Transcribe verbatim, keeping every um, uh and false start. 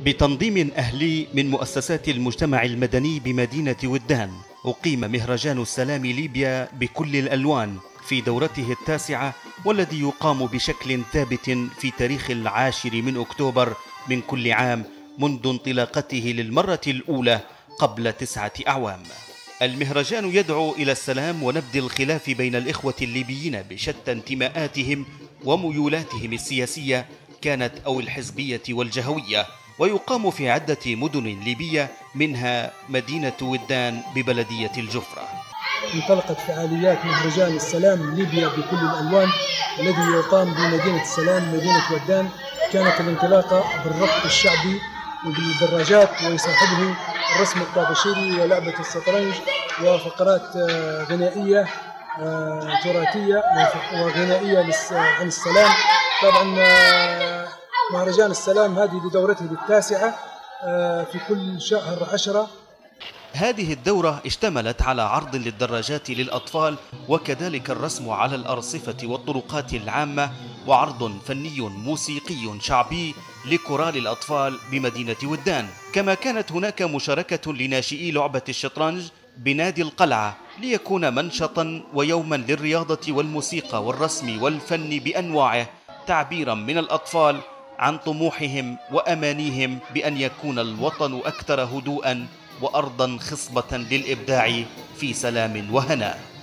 بتنظيم أهلي من مؤسسات المجتمع المدني بمدينة ودان، أقيم مهرجان السلام ليبيا بكل الألوان في دورته التاسعة، والذي يقام بشكل ثابت في تاريخ العاشر من أكتوبر من كل عام منذ انطلاقته للمرة الأولى قبل تسعة أعوام. المهرجان يدعو إلى السلام ونبذ الخلاف بين الإخوة الليبيين بشتى انتماءاتهم وميولاتهم السياسية كانت أو الحزبية والجهوية، ويقام في عدة مدن ليبية منها مدينة ودان ببلدية الجفرة. انطلقت فعاليات مهرجان السلام ليبيا بكل الألوان الذي يقام بمدينة السلام مدينة ودان. كانت الانطلاقة بالرقص الشعبي وبالدراجات، ويصاحبه الرسم الطابشيري ولعبة الشطرنج وفقرات غنائية تراثية وغنائية عن السلام. طبعا مهرجان السلام هذه لدورته التاسعة في كل شهر عشرة. هذه الدورة اشتملت على عرض للدراجات للأطفال، وكذلك الرسم على الأرصفة والطرقات العامة، وعرض فني موسيقي شعبي لكورال الأطفال بمدينة ودان. كما كانت هناك مشاركة لناشئي لعبة الشطرنج بنادي القلعة ليكون منشطا ويوما للرياضة والموسيقى والرسم والفن بأنواعه، تعبيرا من الأطفال عن طموحهم وأمانيهم بأن يكون الوطن أكثر هدوءا وأرضا خصبة للإبداع في سلام وهناء.